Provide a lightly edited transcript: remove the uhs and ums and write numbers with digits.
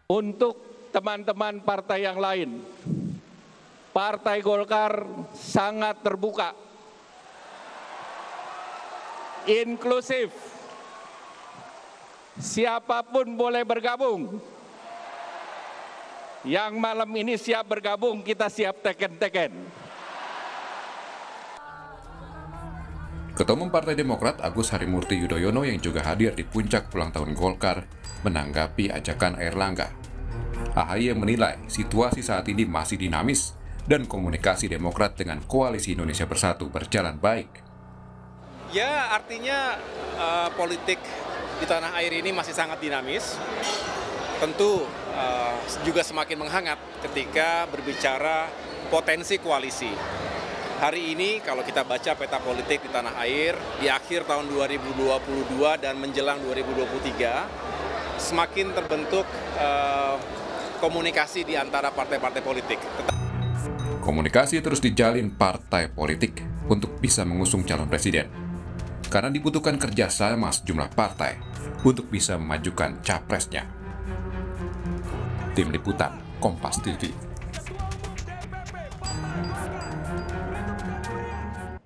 Untuk teman-teman partai yang lain, Partai Golkar sangat terbuka, inklusif, siapapun boleh bergabung. Yang malam ini siap bergabung, kita siap teken-teken. Ketua Umum Partai Demokrat Agus Harimurti Yudhoyono yang juga hadir di puncak ulang tahun Golkar menanggapi ajakan Airlangga. AHY menilai situasi saat ini masih dinamis dan komunikasi Demokrat dengan Koalisi Indonesia Bersatu berjalan baik. Ya, artinya politik di tanah air ini masih sangat dinamis. Tentu juga semakin menghangat ketika berbicara potensi koalisi. Hari ini kalau kita baca peta politik di tanah air di akhir tahun 2022 dan menjelang 2023 semakin terbentuk komunikasi di antara partai-partai politik. Komunikasi terus dijalin partai politik untuk bisa mengusung calon presiden. Karena dibutuhkan kerjasama sejumlah partai untuk bisa memajukan capresnya. Tim Liputan Kompas TV.